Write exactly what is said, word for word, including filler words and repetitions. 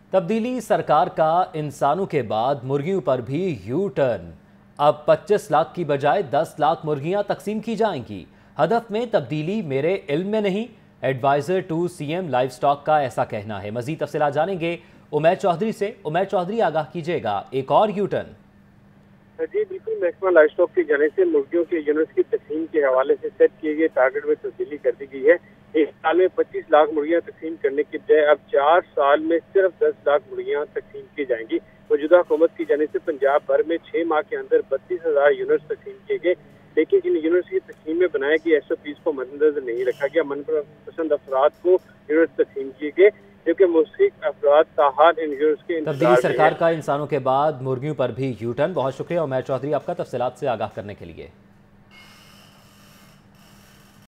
तब्दीली सरकार का इंसानों के बाद मुर्गियों पर भी यू टर्न। अब पच्चीस लाख की बजाय दस लाख मुर्गियां तकसीम की जाएंगी। हदफ में तब्दीली मेरे इल्म में नहीं, adviser to CM livestock का ऐसा कहना है। मजीद तफसीलात जानेंगे उमैर चौधरी से। उमैर चौधरी, आगाह कीजिएगा, एक और यू टर्न। जी बिल्कुल, महकमा लाइव स्टॉक की जाने से मुर्गियों के यूनिट्स की तकसीम के हवाले से सेट किए गए टारगेट में तब्दीली कर दी गई है। एक साल में पच्चीस लाख मुर्गियां तकसीम करने की बजाय अब चार साल में सिर्फ दस लाख मुर्गियां तकसीम की जाएंगी। मौजूदा हुकूमत की जाने से पंजाब भर में छह माह के अंदर बत्तीस हजार यूनिट्स तकसीम किए गए, लेकिन इन यूनिट्स की तकसीम में बनाए गए एस ओ पीज को मद्देनजर नहीं रखा गया। मनपसंद अफराद को यूनिट्स तकसीम किए गए, क्योंकि मुस्तहिक अफराद ताहाल इन यूनिट्स के तब्दीली सरकार का इंसानों के बाद मुर्गियों पर भी यू टर्न। बहुत शुक्रिया उमैर चौधरी आपका तफसीलात से आगाह करने के लिए।